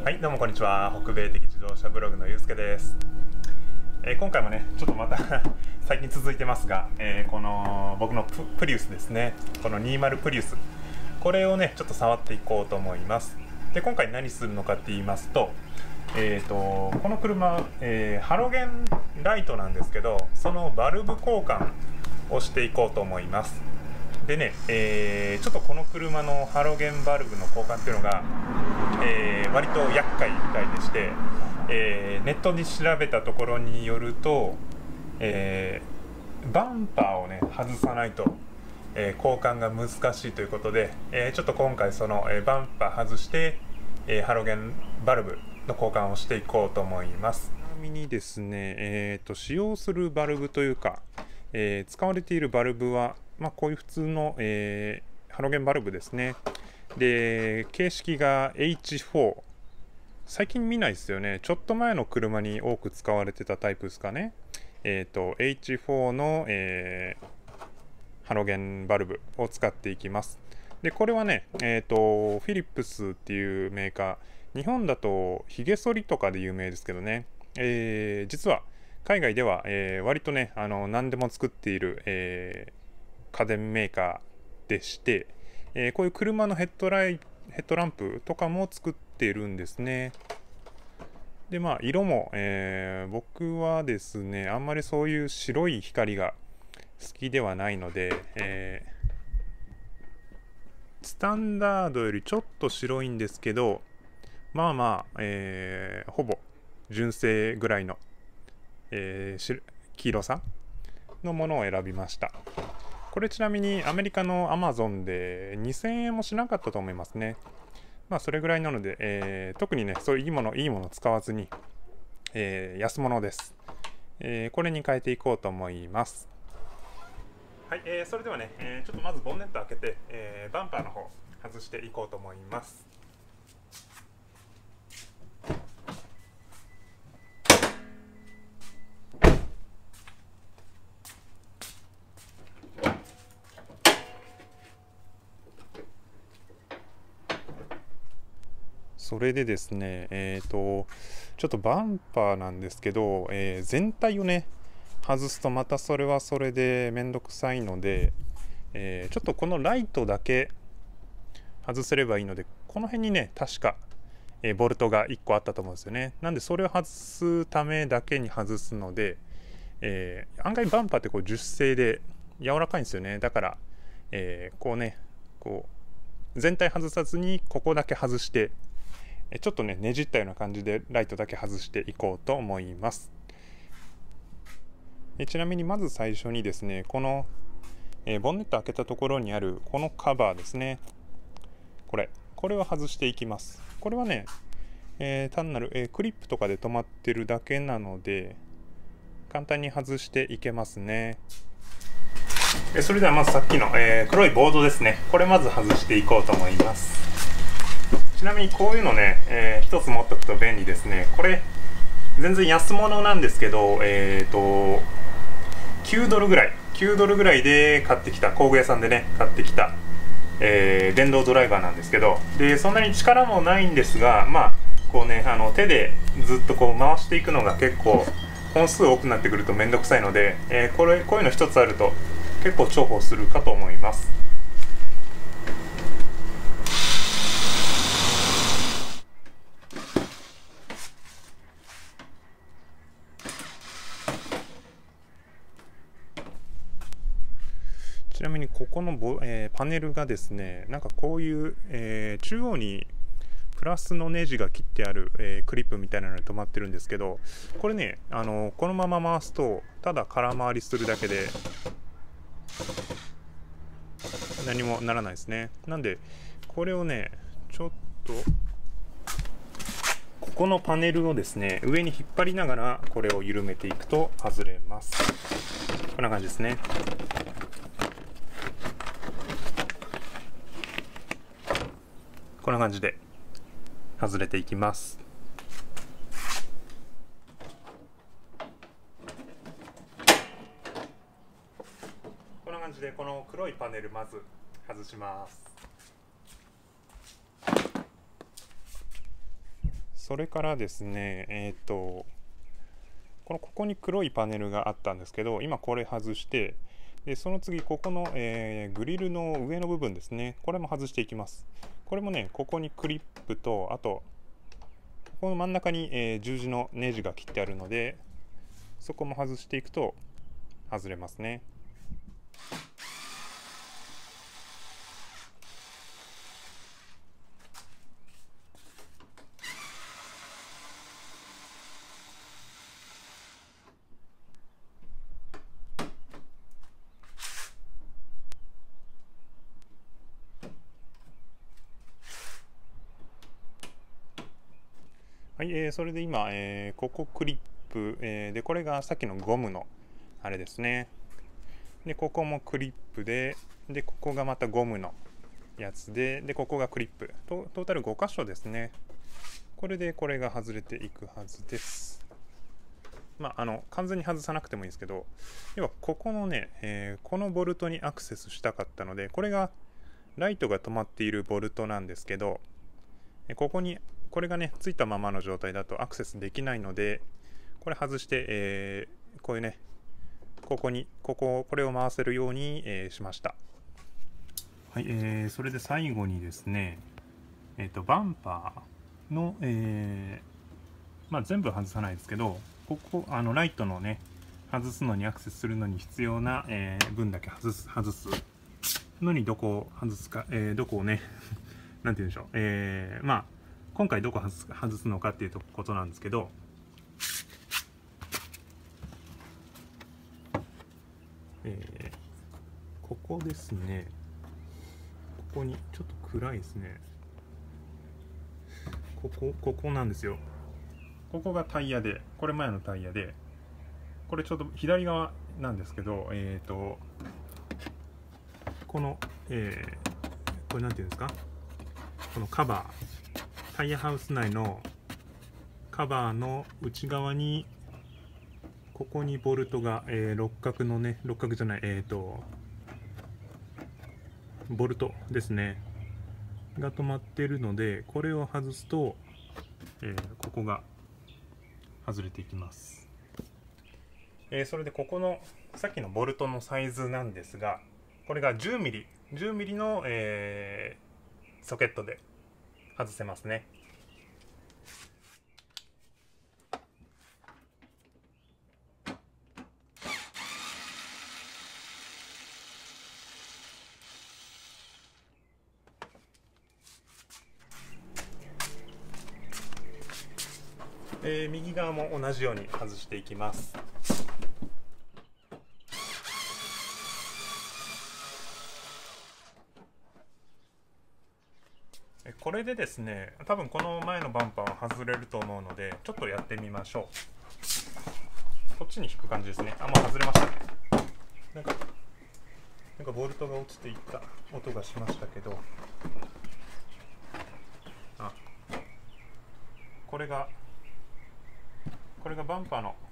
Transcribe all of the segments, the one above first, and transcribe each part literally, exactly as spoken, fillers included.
はい、どうもこんにちは。北米的自動車ブログのゆうすけです。えー今回もね、ちょっとまた最近続いてますが、えーこの僕の プ, プリウスですね、このにじゅうプリウス、これをね、ちょっと触っていこうと思います。で、今回何するのかって言いますと、えーとこの車、えーハロゲンライトなんですけど、そのバルブ交換をしていこうと思います。でね、えーちょっとこの車のハロゲンバルブの交換っていうのが、えー割と厄介みたいでして、えーネットに調べたところによると、えーバンパーをね外さないと、えー交換が難しいということで、えーちょっと今回その、えーバンパー外して、えーハロゲンバルブの交換をしていこうと思います。ちなみにですね、えーと使用するバルブというか、えー使われているバルブは、まあ、こういう普通の、えーハロゲンバルブですね。で、形式が エイチフォー。最近見ないですよね。ちょっと前の車に多く使われてたタイプですかね。えっと、エイチフォー の、えーハロゲンバルブを使っていきます。で、これはね、えっと、フィリップスっていうメーカー、日本だとヒゲ剃りとかで有名ですけどね、えー実は海外では、えー割とね、あの、何でも作っている、えー家電メーカーでして、えーこういう車のヘッドライヘッドランプとかも作っているんですね。で、まあ、色も、えー僕はですね、あんまりそういう白い光が好きではないので、えースタンダードよりちょっと白いんですけど、まあまあ、えーほぼ純正ぐらいの、えー黄色さのものを選びました。これちなみにアメリカの アマゾン でにせんえんもしなかったと思いますね。まあそれぐらいなので、えー特にね、そういういいもの、いいものを使わずに、えー安物です。えーこれに変えていこうと思います。はい、えーそれではね、えーちょっとまずボンネット開けて、えーバンパーの方外していこうと思います。それでですね、えーと、ちょっとバンパーなんですけど、えー全体をね、外すとまたそれはそれでめんどくさいので、えーちょっとこのライトだけ外せればいいので、この辺にね、確か、えーボルトがいっこあったと思うんですよね。なんでそれを外すためだけに外すので、えー案外バンパーってこう樹脂製で柔らかいんですよね。だから、えーこうね、こう全体外さずにここだけ外して、ちょっとねねじったような感じでライトだけ外していこうと思います。ちなみにまず最初にですね、この、えーボンネット開けたところにあるこのカバーですね、これこれを外していきます。これはね、えー単なる、えークリップとかで止まってるだけなので簡単に外していけますね。それではまずさっきの、えー黒いボードですね、これまず外していこうと思います。ちなみにこういうのね、えー、一つ持っておくと便利ですね。これ全然安物なんですけど、えーときゅうドルぐらいきゅうドルぐらいで買ってきた、工具屋さんでね買ってきた、えー電動ドライバーなんですけど、でそんなに力もないんですが、まあこうね、あの手でずっとこう回していくのが結構本数多くなってくると面倒くさいので、えー、これこういうの一つあると結構重宝するかと思います。ちなみにここのボ、えーパネルがですね、なんかこういう、えー中央にプラスのネジが切ってある、えークリップみたいなので止まってるんですけど、これね、あのこのまま回すとただ空回りするだけで何もならないですね。なんでこれをね、ちょっとここのパネルをですね上に引っ張りながらこれを緩めていくと外れます。こんな感じですね。こんな感じで外れていきます。こんな感じでこの黒いパネルまず外します。 それからですね、えっと、このここに黒いパネルがあったんですけど、今これ外して、でその次ここの、えー、グリルの上の部分ですね、これも外していきます。これもね、ここにクリップと、あとここの真ん中に、えー、十字のネジが切ってあるので、そこも外していくと外れますね。はい、えー、それで今、えー、ここクリップ、えー、でこれがさっきのゴムのあれですね。でここもクリップで、でここがまたゴムのやつで、でここがクリップ、トトータルご箇所ですね。これでこれが外れていくはずです。まああの完全に外さなくてもいいんですけど、要はここのね、えー、このボルトにアクセスしたかったので、これがライトが止まっているボルトなんですけど、ここにこれがねついたままの状態だとアクセスできないので、これ外して、えー、こういうね、ここにこここれを回せるように、えー、しました。はい、えー、それで最後にですね、えっとバンパーの、えー、まあ全部外さないですけど、ここあのライトのね外すのにアクセスするのに必要な、えー、分だけ外す外すのにどこを外すか、えー、どこをねなんて言うんでしょう、えー、まあ今回どこ外す外すのかっていうことなんですけど、えー、ここですね。ここにちょっと暗いですね。ここここなんですよ。ここがタイヤで、これ前のタイヤで、これちょっと左側なんですけど、えっとこの、えー、これなんていうんですか、このカバー、タイヤハウス内のカバーの内側にここにボルトが、えー、六角のね、六角じゃない、えっとボルトですねが止まっているので、これを外すと、えー、ここが外れていきます。えー、それでここのさっきのボルトのサイズなんですが、これがじゅうミリ、じゅうミリの、えー、ソケットで外せますね。えー、右側も同じように外していきます。これでですね、多分この前のバンパーは外れると思うので、ちょっとやってみましょう。こっちに引く感じですね。あ、もう外れましたね。なんか、なんかボルトが落ちていった音がしましたけど、あ、これがこれがバンパーの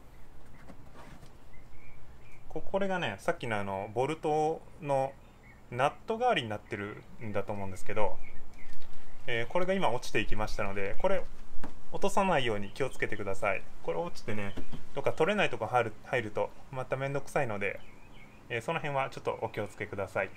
ここれがね、さっきのあのボルトのナット代わりになってるんだと思うんですけど、えー、これが今落ちていきましたので、これ落とさないように気をつけてください。これ落ちてね、どっか取れないとこ入る、入るとまためんどくさいので、えー、その辺はちょっとお気をつけください。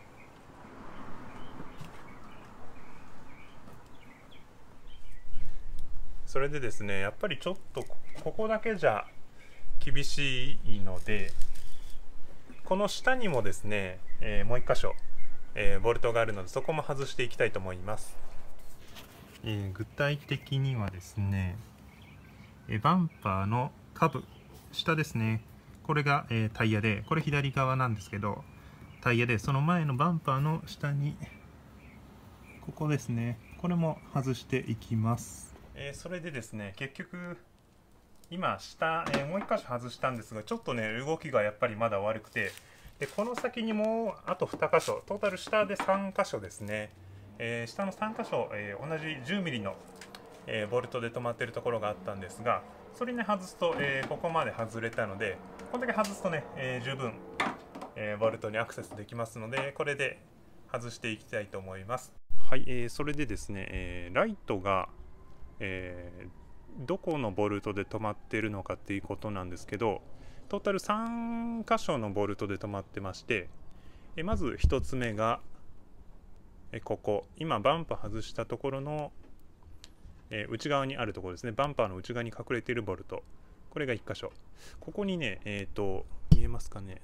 それでですね、やっぱりちょっとここだけじゃ厳しいので、この下にもですね、えー、もう一箇所、えー、ボルトがあるので、そこも外していきたいと思います。えー、具体的にはですね、えー、バンパーの下部、下ですね、これが、えー、タイヤで、これ左側なんですけど、タイヤで、その前のバンパーの下に、ここですね、これも外していきます。えー、それでですね、結局今下、えー、もういっ箇所外したんですが、ちょっとね動きがやっぱりまだ悪くて、でこの先にもあとに箇所、トータル下でさん箇所ですね、えー、下のさん箇所、えー、同じじゅうミリの、えー、ボルトで止まっているところがあったんですが、それに外すと、えー、ここまで外れたので、これだけ外すとね、えー、十分、えー、ボルトにアクセスできますので、これで外していきたいと思います。はい、えー、それでですね、えー、ライトがえー、どこのボルトで止まっているのかっていうことなんですけど、トータルさん箇所のボルトで止まってまして、えまずひとつめがえここ、今バンパー外したところの、えー、内側にあるところですね。バンパーの内側に隠れているボルト、これがいっ箇所。ここにね、えっと見えますかね、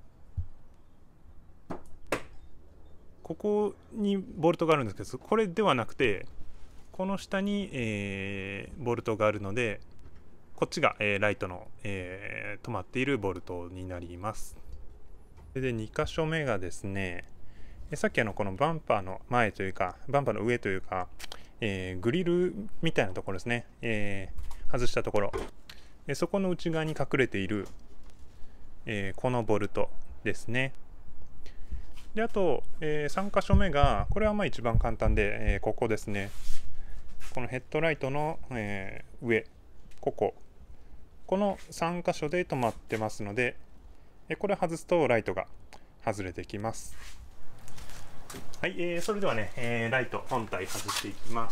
ここにボルトがあるんですけど、これではなくてこの下に、えー、ボルトがあるので、こっちが、えー、ライトの、えー、止まっているボルトになります。でに箇所目がですね、さっきあのこのバンパーの前というかバンパーの上というか、えー、グリルみたいなところですね、えー、外したところ、そこの内側に隠れている、えー、このボルトですね。であと、えー、さん箇所目が、これはまあ一番簡単で、えー、ここですね。このヘッドライトの、えー、上、こここのさん箇所で止まってますので、えー、これ外すとライトが外れてきます。はい、えー、それではね、えー、ライト本体外していきます。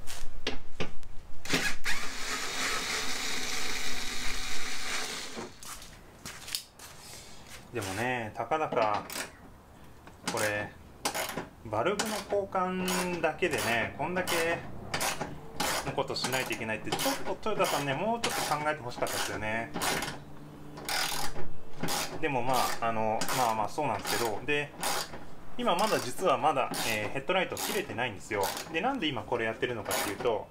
でもね、たかだかこれバルブの交換だけでね、こんだけのことしないといけないって、ちょっとトヨタさんね、もうちょっと考えてほしかったですよね。でもまああのまあまあそうなんですけど、で今まだ実はまだ、えー、ヘッドライト切れてないんですよ。でなんで今これやってるのかっていうと、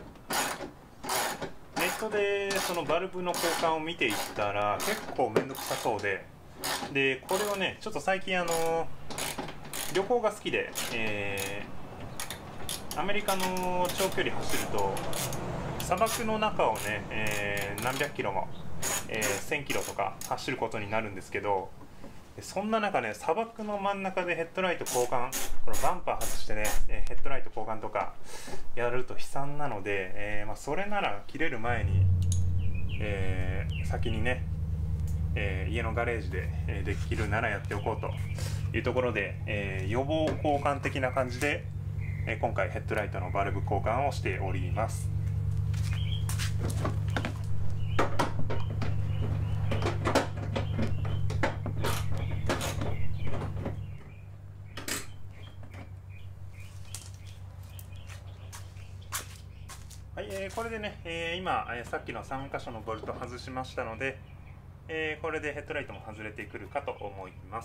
ネットでそのバルブの交換を見ていったら結構めんどくさそうで、でこれをねちょっと最近あの旅行が好きで、えー、アメリカの長距離走ると砂漠の中をね、えー、何百キロも、えー、せんキロとか走ることになるんですけど、そんな中ね、砂漠の真ん中でヘッドライト交換、このバンパー外してね、ヘッドライト交換とかやると悲惨なので、えーまあ、それなら切れる前に、えー、先にね、えー、家のガレージで、えー、できるならやっておこうというところで、えー、予防交換的な感じで、えー、今回ヘッドライトのバルブ交換をしております。はい、えー、これでね、えー、今、えー、さっきのさん箇所のボルト外しましたので、えー、これでヘッドライトも外れてくるかと思います。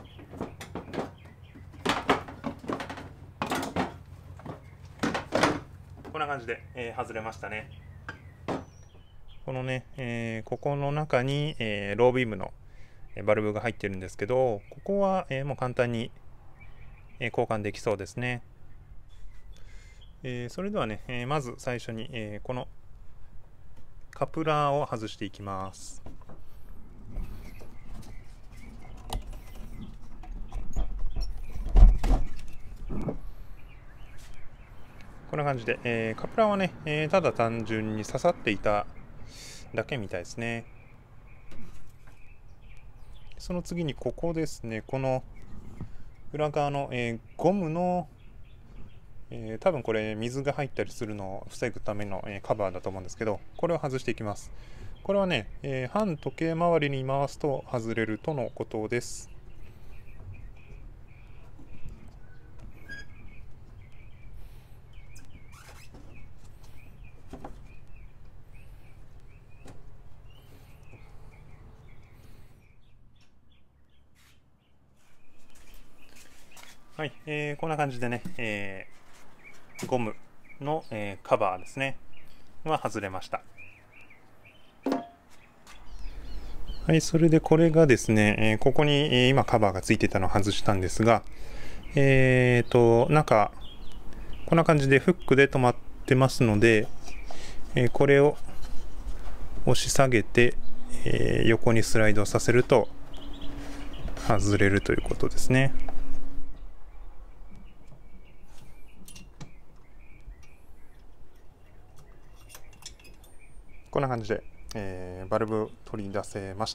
こんな感じで、えー、外れましたね。このね、えー、ここの中に、えー、ロービームのバルブが入ってるんですけど、ここは、えー、もう簡単に、えー、交換できそうですね。えー、それではね、えー、まず最初に、えー、このカプラーを外していきます。こんな感じで、えー、カプラーはね、えー、ただ単純に刺さっていただけみたいですね。その次にここですね、この裏側の、えー、ゴムのえー、多分これ水が入ったりするのを防ぐための、えー、カバーだと思うんですけど、これを外していきます。これはね、えー、反時計回りに回すと外れるとのことです。はい、えー、こんな感じでね、えー、ゴムの、えー、カバーですねは外れました。はい、それでこれがですね、えー、ここに、えー、今カバーがついてたのを外したんですが、えーと、中、こんな感じでフックで止まってますので、えー、これを押し下げて、えー、横にスライドさせると外れるということですね。こんな感じで、えー、バルブ取り出せました。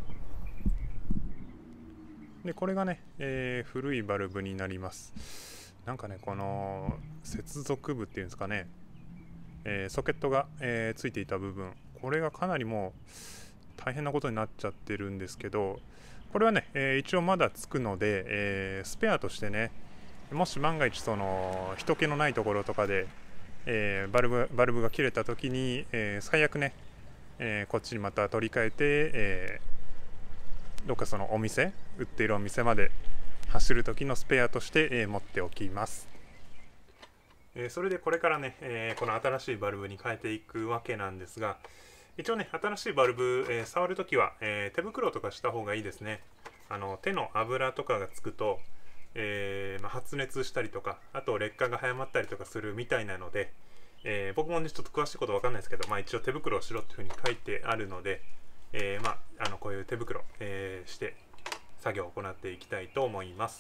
でこれがね、えー、古いバルブになります。なんかね、この接続部っていうんですかね、 えー、ソケットが、えー、ついていた部分、これがかなりもう大変なことになっちゃってるんですけど、これはね、えー、一応まだつくので、えー、スペアとしてね、もし万が一その人気のないところとかで、えー、バルブバルブが切れた時に、えー、最悪ね、えー、こっちにまた取り替えて、えー、どっかそのお店売っているお店まで走る時のスペアとして、えー、持っておきます。えー、それでこれからね、えー、この新しいバルブに変えていくわけなんですが、一応ね、新しいバルブ、えー、触るときは、えー、手袋とかした方がいいですね。あの手の油とかがつくと、えーまあ、発熱したりとか、あと劣化が早まったりとかするみたいなので、えー、僕もねちょっと詳しいことわかんないですけど、まあ、一応手袋をしろっていうふうに書いてあるので、えーまあ、あのこういう手袋、えー、して作業を行っていきたいと思います。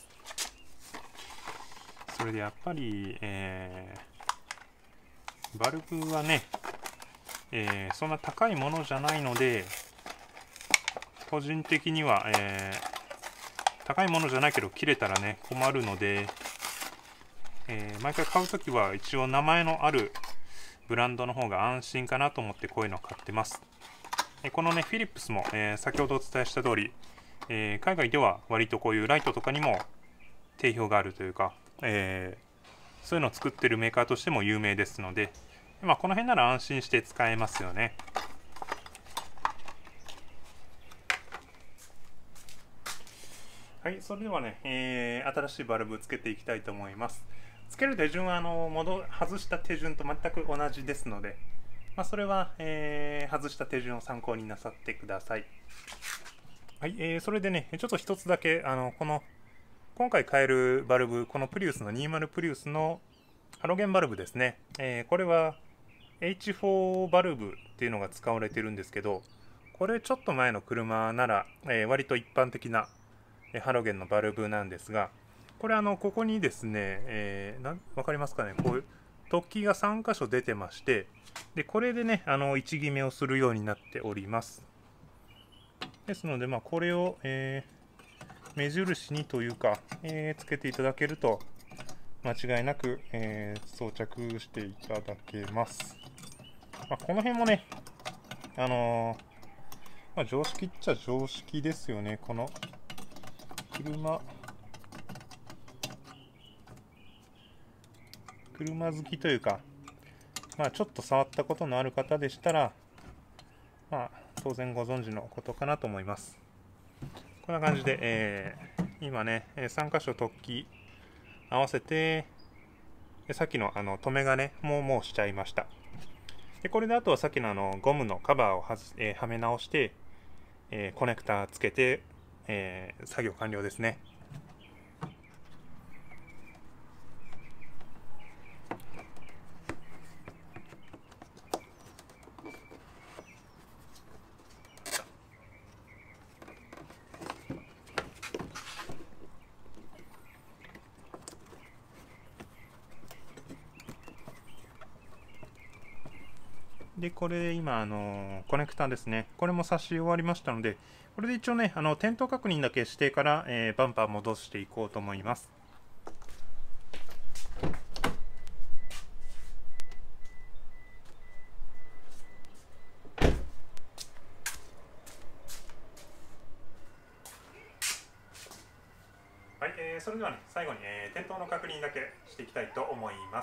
それでやっぱり、えー、バルブはね、えー、そんな高いものじゃないので、個人的には、えー高いものじゃないけど切れたらね困るので、えー、毎回買うときは一応名前のあるブランドの方が安心かなと思ってこういうのを買ってます。えこのねフィリップスも、えー、先ほどお伝えした通り、えー、海外では割とこういうライトとかにも定評があるというか、えー、そういうのを作ってるメーカーとしても有名ですので、まあ、この辺なら安心して使えますよね。はい、それではね、えー、新しいバルブつけていきたいと思います。つける手順はあの戻外した手順と全く同じですので、まあ、それは、えー、外した手順を参考になさってください。はい、えー、それでね、ちょっと一つだけあのこの今回変えるバルブ、このプリウスのにじゅうプリウスのハロゲンバルブですね。えー、これは エイチフォー バルブっていうのが使われてるんですけど、これちょっと前の車なら、えー、割と一般的なハロゲンのバルブなんですが、これあのここにですね、えー、なん分かりますかね、こういう突起がさん箇所出てまして、でこれでねあの位置決めをするようになっております。ですので、まあ、これを、えー、目印にというか、えー、つけていただけると間違いなく、えー、装着していただけます。まあ、この辺もね、あのーまあ、常識っちゃ常識ですよね。この車車好きというか、まあ、ちょっと触ったことのある方でしたら、まあ、当然ご存知のことかなと思います。こんな感じで、えー、今ねさん箇所突起合わせて、さっきのあの留め金ももうしちゃいました。でこれであとはさっきのあのゴムのカバーをはず、えー、はめ直して、えー、コネクタつけて、えー、作業完了ですね。でこれ今あのコネクタですね、これも差し終わりましたので、これで一応ねあの点灯確認だけしてから、えー、バンパー戻していこうと思います。はい、えー、それではね最後に、えー、点灯の確認だけしていきたいと思います。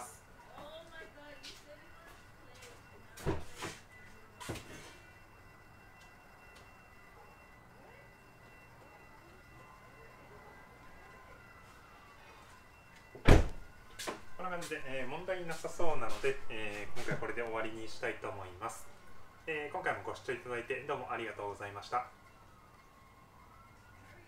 こんな感じで、えー、問題なさそうなので、えー、今回はこれで終わりにしたいと思います。えー、今回もご視聴いただいてどうもありがとうございました。